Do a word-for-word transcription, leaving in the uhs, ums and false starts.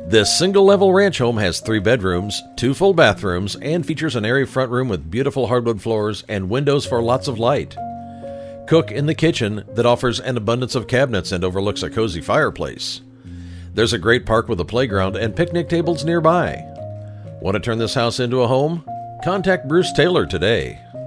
This single-level ranch home has three bedrooms, two full bathrooms, and features an airy front room with beautiful hardwood floors and windows for lots of light. Cook in the kitchen that offers an abundance of cabinets and overlooks a cozy fireplace. There's a great park with a playground and picnic tables nearby. Want to turn this house into a home? Contact Bruce Taylor today.